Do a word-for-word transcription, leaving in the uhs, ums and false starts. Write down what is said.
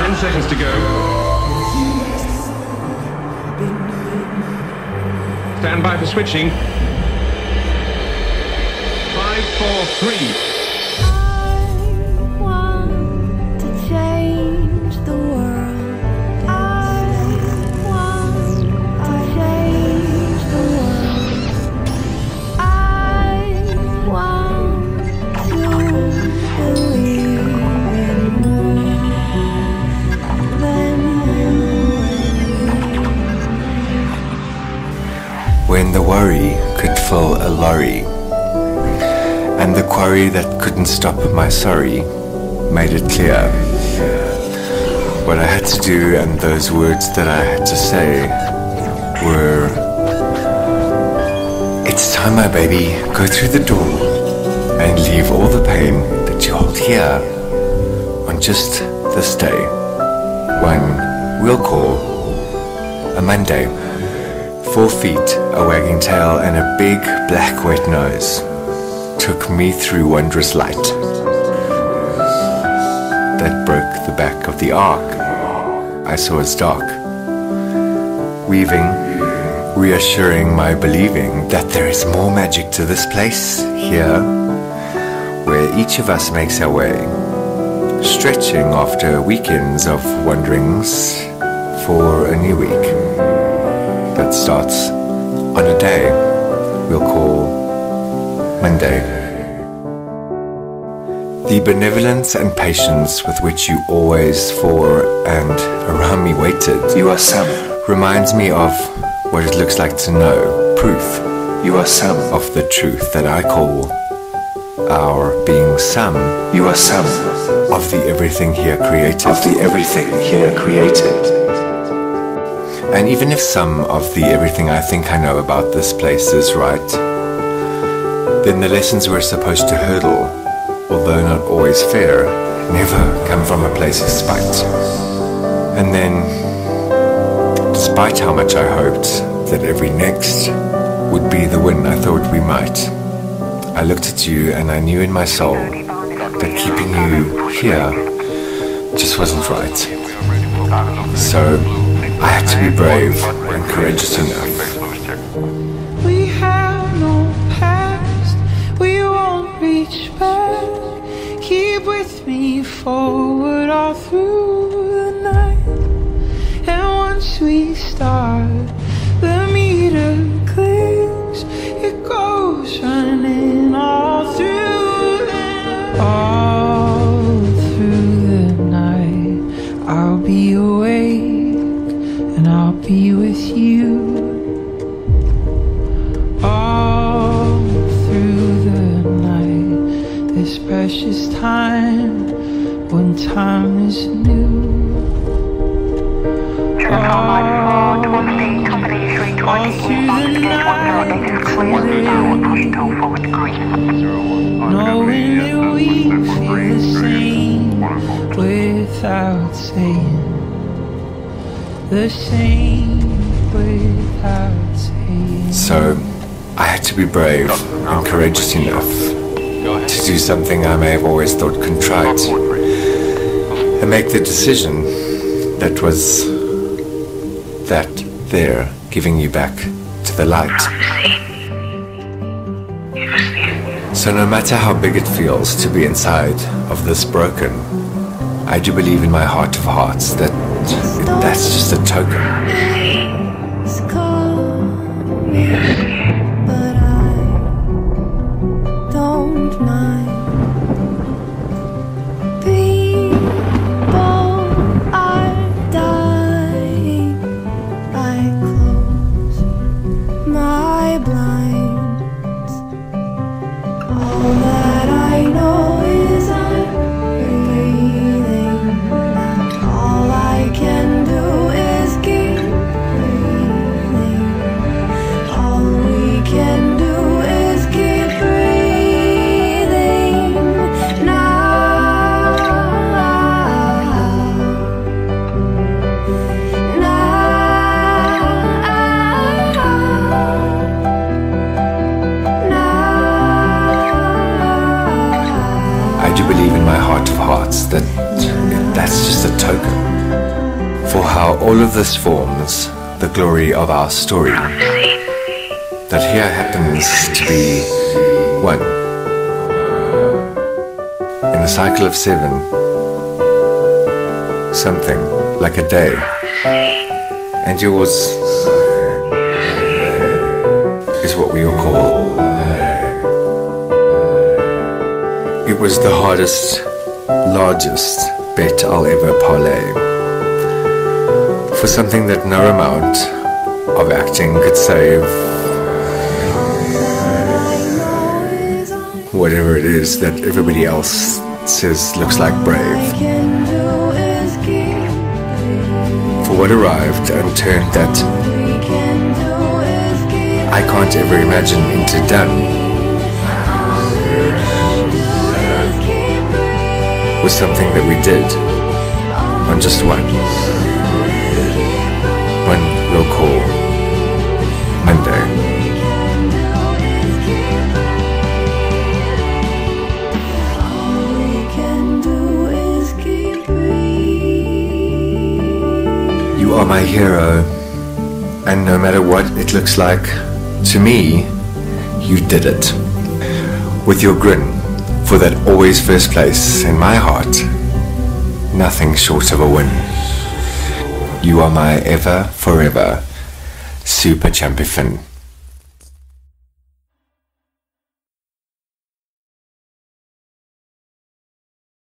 Ten seconds to go. Stand by for switching. Five, four, three. When the worry could fill a lorry, and the quarry that couldn't stop my sorry made it clear what I had to do, and those words that I had to say were, it's time, my baby, go through the door and leave all the pain that you hold here on just this day, one we'll call a Monday. Four feet, a wagging tail, and a big black wet nose took me through wondrous light that broke the back of the ark. I saw its dark, weaving, reassuring my believing that there is more magic to this place here, where each of us makes our way, stretching after weekends of wanderings for a new week that starts on a day we'll call Monday. The benevolence and patience with which you always for and around me waited, you are some, reminds me of what it looks like to know, proof, you are some of the truth that I call our being some, you are some of the everything here created, of the everything here created. And even if some of the everything I think I know about this place is right, then the lessons we're supposed to hurdle, although not always fair, never come from a place of spite. And then, despite how much I hoped that every next would be the win I thought we might, I looked at you and I knew in my soul that keeping you here just wasn't right. So I had to be brave and courageous enough. We have no past, we won't reach back. Keep with me forward all through the night. And once we start, the meter clicks, it goes running all through the night. All through the night, I'll be awake and I'll be with you. All through the night, this precious time, when time is new. All, all through the night, knowing that we feel the same without saying. The same without saying. So I had to be brave and courageous enough to do something I may have always thought contrite, and make the decision that was that there, giving you back to the light. So no matter how big it feels to be inside of this broken, I do believe in my heart of hearts that that's just a token. But I don't mind. People are dying. I close my blinds. All that I know is I'm breathing. All I can do is keep breathing. all of this forms the glory of our story. That here happens to be one. In a cycle of seven, something like a day. And yours is what we all call. It was the hardest, largest bet I'll ever parlay. For something that no amount of acting could save. Whatever it is that everybody else says looks like brave. For what arrived and turned that I can't ever imagine into done was something that we did on just one. One we'll call Monday. You are my hero, and no matter what it looks like, to me, you did it. With your grin, for that always first place in my heart, nothing short of a win. You are my ever, forever, super champion.